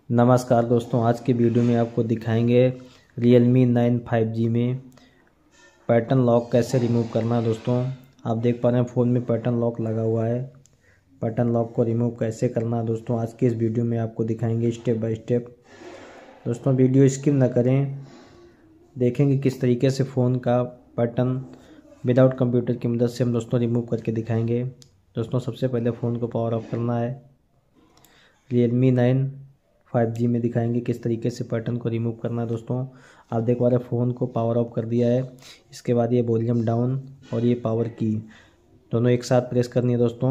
नमस्कार दोस्तों, आज की वीडियो में आपको दिखाएंगे Realme 9 5G में पैटर्न लॉक कैसे रिमूव करना है। दोस्तों आप देख पा रहे हैं फ़ोन में पैटर्न लॉक लगा हुआ है। पैटर्न लॉक को रिमूव कैसे करना है दोस्तों आज की इस वीडियो में आपको दिखाएंगे स्टेप बाय स्टेप। दोस्तों वीडियो स्किप ना करें, देखेंगे किस तरीके से फ़ोन का पैटर्न विदाउट कंप्यूटर की मदद से हम दोस्तों रिमूव करके दिखाएंगे। दोस्तों सबसे पहले फ़ोन को पावर ऑफ करना है। Realme 9 5G में दिखाएंगे किस तरीके से पैटर्न को रिमूव करना है। दोस्तों आप देख पा रहे हैं फ़ोन को पावर ऑफ कर दिया है। इसके बाद ये वॉल्यूम डाउन और ये पावर की दोनों एक साथ प्रेस करनी है। दोस्तों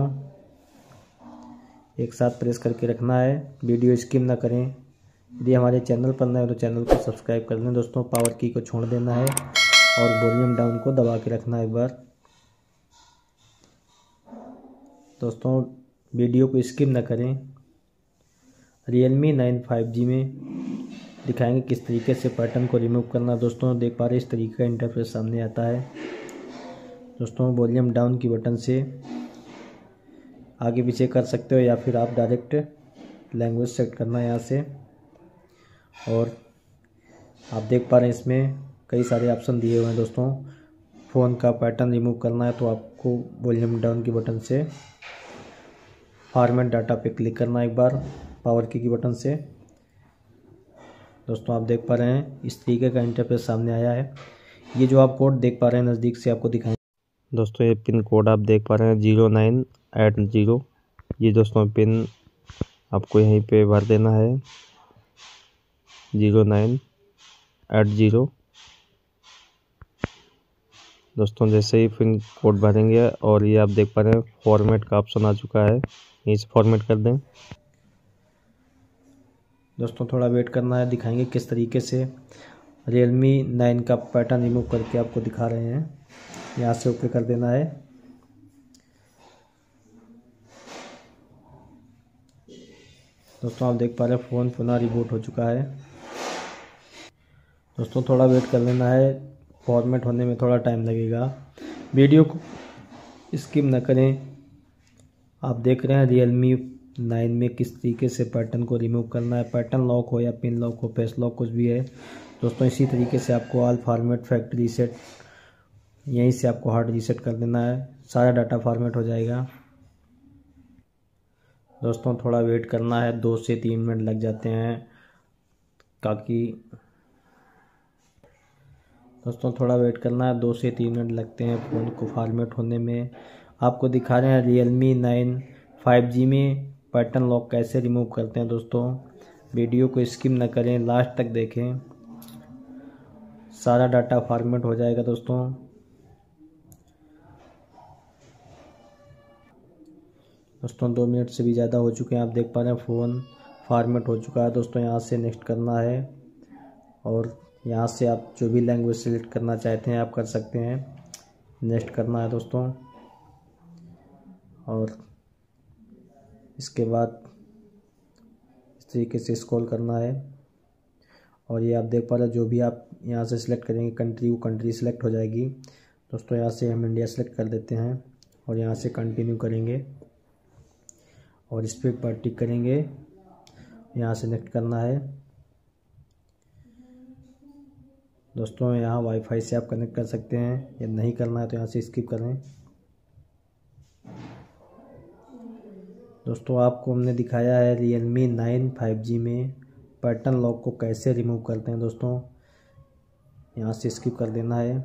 एक साथ प्रेस करके रखना है, वीडियो स्किप ना करें। यदि हमारे चैनल पर नए हो तो चैनल को सब्सक्राइब कर लें। दोस्तों पावर की को छोड़ देना है और वॉल्यूम डाउन को दबा के रखना है एक बार। दोस्तों वीडियो को स्किप ना करें। Realme 9 5G में दिखाएंगे किस तरीके से पैटर्न को रिमूव करना। दोस्तों देख पा रहे हैं इस तरीके का इंटरफेस सामने आता है। दोस्तों वॉल्यूम डाउन की बटन से आगे पीछे कर सकते हो या फिर आप डायरेक्ट लैंग्वेज सेट करना है यहाँ से। और आप देख पा रहे हैं इसमें कई सारे ऑप्शन दिए हुए हैं। दोस्तों फ़ोन का पैटर्न रिमूव करना है तो आपको वॉल्यूम डाउन की बटन से फॉर्मेट डाटा पे क्लिक करना है एक बार पावर की बटन से। दोस्तों आप देख पा रहे हैं इस तरीके का इंटरफेस सामने आया है। ये जो आप कोड देख पा रहे हैं नज़दीक से आपको दिखाएंगे। दोस्तों ये पिन कोड आप देख पा रहे हैं 0980। ये दोस्तों पिन आपको यहीं पे भर देना है 0980। दोस्तों जैसे ही पिन कोड भरेंगे और ये आप देख पा रहे हैं फॉर्मेट का ऑप्शन आ चुका है, यहीं से फॉर्मेट कर दें। दोस्तों थोड़ा वेट करना है, दिखाएंगे किस तरीके से Realme 9 का पैटर्न रिमूव करके आपको दिखा रहे हैं। यहाँ से ओके कर देना है। दोस्तों आप देख पा रहे हैं फ़ोन पुनः रिबूट हो चुका है। दोस्तों थोड़ा वेट कर लेना है, फॉर्मेट होने में थोड़ा टाइम लगेगा। वीडियो को स्किप न करें। आप देख रहे हैं Realme 9 में किस तरीके से पैटर्न को रिमूव करना है। पैटर्न लॉक हो या पिन लॉक हो, फेस लॉक कुछ भी है। दोस्तों इसी तरीके से आपको ऑल फॉर्मेट फैक्ट्री रीसेट यहीं से आपको हार्ड रीसेट कर देना है, सारा डाटा फॉर्मेट हो जाएगा। दोस्तों थोड़ा वेट करना है, 2 से 3 मिनट लग जाते हैं ताकि दोस्तों थोड़ा वेट करना है, 2 से 3 मिनट लगते हैं फ़ोन को फॉर्मेट होने में। आपको दिखा रहे हैं Realme 9 5G में पैटर्न लॉक कैसे रिमूव करते हैं। दोस्तों वीडियो को स्किप न करें, लास्ट तक देखें, सारा डाटा फॉर्मेट हो जाएगा। दोस्तों 2 मिनट से भी ज़्यादा हो चुके हैं। आप देख पा रहे हैं फ़ोन फॉर्मेट हो चुका है। दोस्तों यहाँ से नेक्स्ट करना है और यहाँ से आप जो भी लैंग्वेज सेलेक्ट करना चाहते हैं आप कर सकते हैं। नेक्स्ट करना है दोस्तों और इसके बाद इस तरीके से स्क्रॉल करना है और ये आप देख पा रहे हैं जो भी आप यहाँ से सिलेक्ट करेंगे कंट्री, वो कंट्री सिलेक्ट हो जाएगी। दोस्तों यहाँ से हम इंडिया सेलेक्ट कर देते हैं और यहाँ से कंटिन्यू करेंगे और इस पर एक बार टिक करेंगे। यहाँ से नेक्स्ट करना है। दोस्तों यहाँ वाईफाई से आप कनेक्ट कर सकते हैं, या नहीं करना है तो यहाँ से स्किप करें। दोस्तों आपको हमने दिखाया है Realme 9 5G में पैटर्न लॉक को कैसे रिमूव करते हैं। दोस्तों यहाँ से स्किप कर देना है।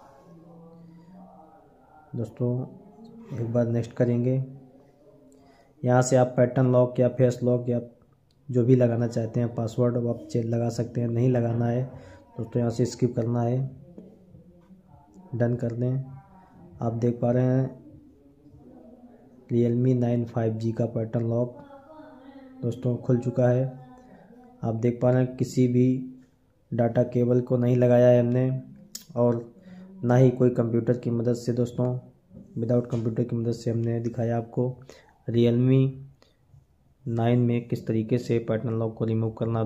दोस्तों एक बार नेक्स्ट करेंगे। यहाँ से आप पैटर्न लॉक या फेस लॉक या जो भी लगाना चाहते हैं पासवर्ड आप लगा सकते हैं। नहीं लगाना है दोस्तों यहाँ से स्किप करना है, डन कर दें। आप देख पा रहे हैं Realme 9 5G का पैटर्न लॉक दोस्तों खुल चुका है। आप देख पा रहे हैं किसी भी डाटा केबल को नहीं लगाया है हमने और ना ही कोई कंप्यूटर की मदद से। दोस्तों विदाउट कंप्यूटर की मदद से हमने दिखाया आपको Realme 9 में किस तरीके से पैटर्न लॉक को रिमूव करना।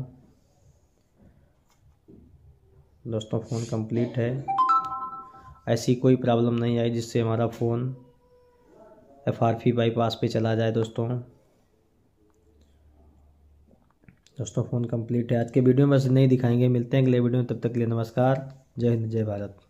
दोस्तों फ़ोन कंप्लीट है, ऐसी कोई प्रॉब्लम नहीं आई जिससे हमारा फ़ोन FRP बाईपास पे चला जाए। दोस्तों दोस्तों फ़ोन कंप्लीट है। आज के वीडियो में बस नहीं दिखाएंगे, मिलते हैं अगले वीडियो में, तब तक के लिए नमस्कार। जय हिंद, जय भारत।